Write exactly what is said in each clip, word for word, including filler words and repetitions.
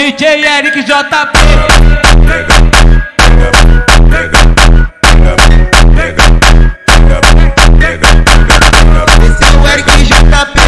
D J ERIK J P. Esse é o ERIK J P.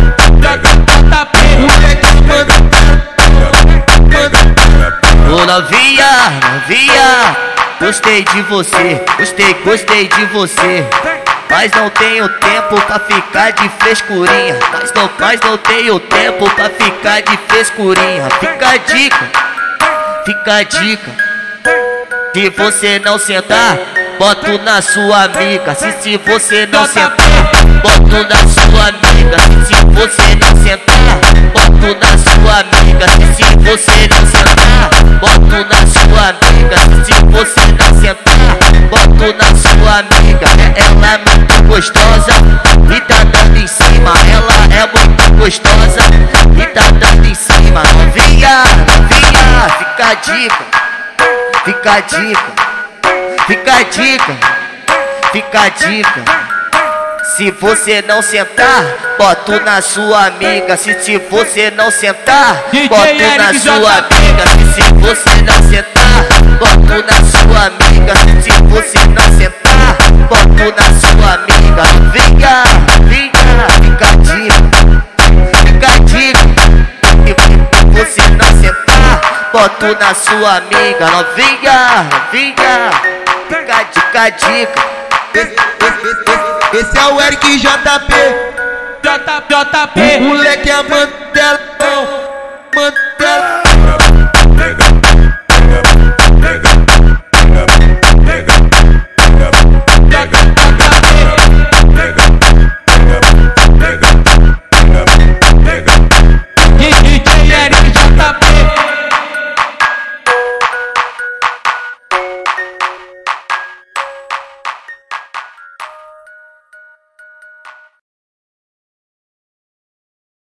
Ô novinha, novinha, gostei de você, gostei, gostei de você. Mas não tenho tempo pra ficar de frescurinha. Mas não, mas não tenho tempo pra ficar de frescurinha. Fica a dica, fica a dica. Se você não sentar, boto na sua amiga. Se, se você não sentar, boto na sua amiga. Se, se você não sentar, boto na sua amiga. Se, se você não sentar, boto na sua amiga. Se, se você não sentar, boto na sua amiga. Ela é muito gostosa e tá dando em cima. Ela é muito gostosa e tá dando em cima. Novinha, novinha, fica a dica. Fica a dica, fica a dica, fica a dica. Se você não sentar, boto na sua amiga. Se, se você não sentar, boto na sua amiga. Se, se você não sentar, boto na sua amiga. Se, se você não sentar, boto na sua amiga. Venha, venha, fica a dica, fica a dica. Se você não sentar, boto na sua amiga. Novinha, novinha, fica dica, dica. Esse, esse, esse, esse é o ERIK J P. J P. O moleque é mantelão, mantelão.